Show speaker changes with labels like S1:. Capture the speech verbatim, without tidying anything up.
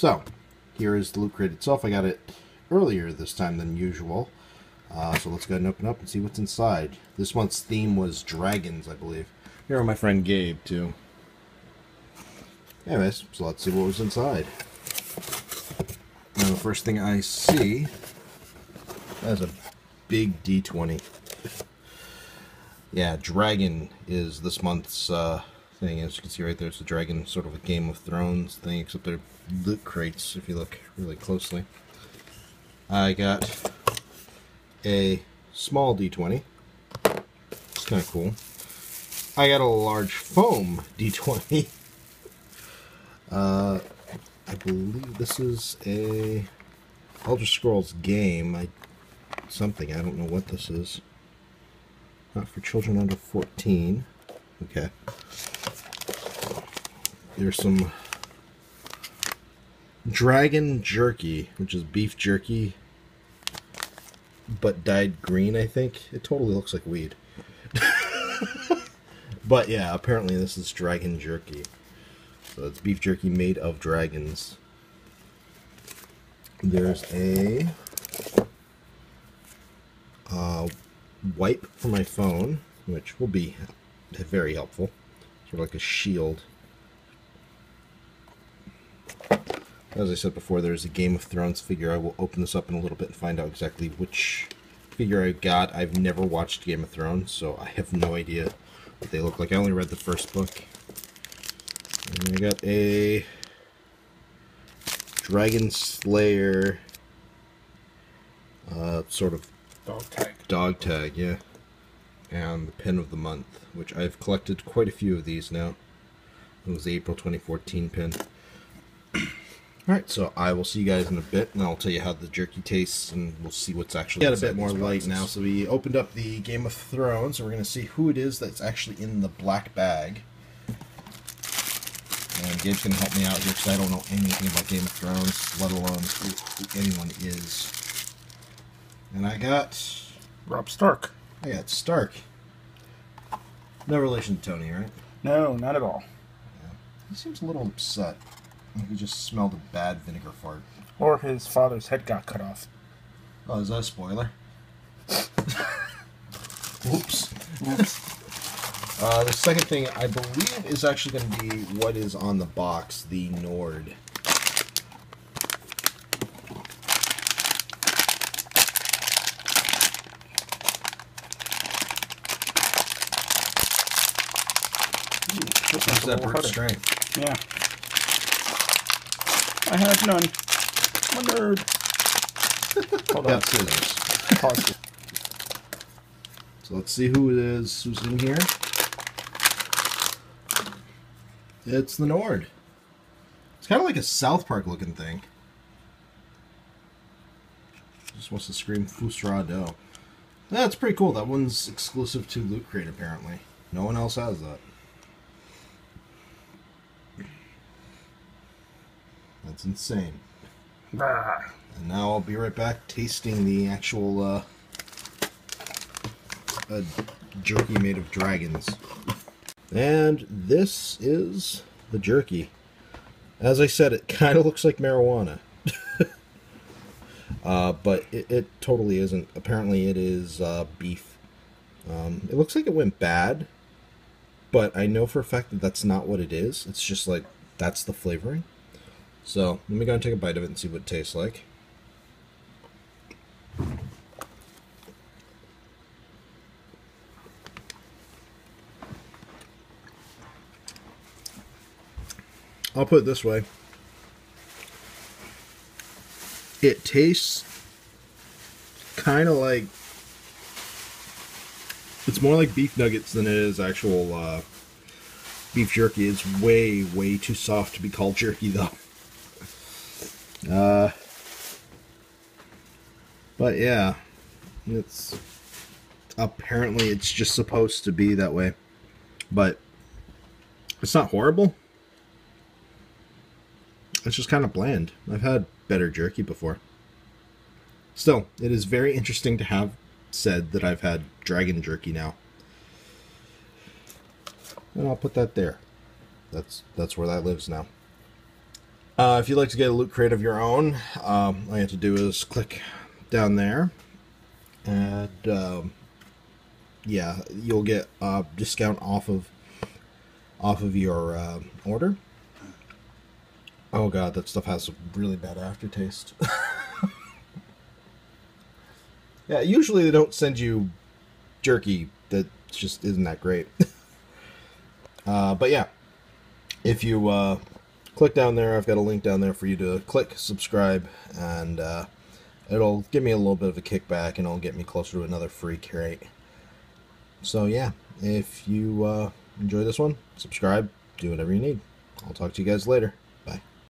S1: So, here is the Loot Crate itself. I got it earlier this time than usual. Uh, so let's go ahead and open up and see what's inside. This month's theme was dragons, I believe. Here are my friend Gabe, too. Anyways, so let's see what was inside. Now, the first thing I see is a big D twenty. Yeah, dragon is this month's uh, thing. As you can see right there, it's a dragon, sort of a Game of Thrones thing, except they're loot crates if you look really closely. I got a small D twenty. It's kind of cool. I got a large foam D twenty. uh, I believe this is a Elder Scrolls game. I something. I don't know what this is. Not for children under fourteen. Okay. There's some dragon jerky, which is beef jerky, but dyed green, I think. It totally looks like weed. But yeah, apparently this is dragon jerky. So it's beef jerky made of dragons. There's a uh, wipe for my phone, which will be very helpful. Sort of like a shield. As I said before, there's a Game of Thrones figure. I will open this up in a little bit and find out exactly which figure I got. I've never watched Game of Thrones, so I have no idea what they look like. I only read the first book. And I got a Dragon Slayer uh, sort of
S2: dog tag.
S1: Dog tag, yeah. And the pin of the month, which I've collected quite a few of these now. It was the April twenty fourteen pin. Alright, so I will see you guys in a bit, and I'll tell you how the jerky tastes, and we'll see what's actually got a bit more light now. So we opened up the Game of Thrones, so we're going to see who it is that's actually in the black bag. And Gabe's going to help me out here, because I don't know anything about Game of Thrones, let alone who, who anyone is. And I got...
S2: Robb Stark.
S1: I got Stark. No relation to Tony, right?
S2: No, not at all.
S1: Yeah. He seems a little upset. He just smelled a bad vinegar fart.
S2: Or his father's head got cut off.
S1: Oh, is that a spoiler? Oops. Oops. Uh, the second thing, I believe, is actually going to be what is on the box, the Nord. Ooh, what's that brute strength?
S2: Yeah. I have none. I'm a nerd. Hold on.
S1: Scissors.
S2: Pause it.
S1: So let's see who it is who's in here. It's the Nord. It's kind of like a South Park looking thing. Just wants to scream Fusrado. That's pretty cool. That one's exclusive to Loot Crate apparently. No one else has that. That's insane.
S2: Ah.
S1: And now I'll be right back tasting the actual uh, uh, jerky made of dragons. And this is the jerky. As I said, it kind of looks like marijuana. uh, but it, it totally isn't. Apparently it is uh, beef. Um, it looks like it went bad, but I know for a fact that that's not what it is. It's just like, that's the flavoring. So, let me go and take a bite of it and see what it tastes like. I'll put it this way. It tastes kind of like... It's more like beef nuggets than it is actual uh, beef jerky. It's way, way too soft to be called jerky, though. Uh, but yeah, it's apparently it's just supposed to be that way, but it's not horrible. It's just kind of bland. I've had better jerky before. Still, it is very interesting to have said that I've had dragon jerky now. And I'll put that there. That's that's where that lives now. Uh, if you'd like to get a loot crate of your own, um, all you have to do is click down there, and um, yeah, you'll get a discount off of off of your uh, order. Oh god, that stuff has a really bad aftertaste. Yeah, usually they don't send you jerky that just isn't that great. uh, but yeah, if you uh, click down there, I've got a link down there for you to click subscribe, and uh, it'll give me a little bit of a kickback, and it'll get me closer to another free crate. So yeah, if you uh, enjoy this one, subscribe, do whatever you need. I'll talk to you guys later.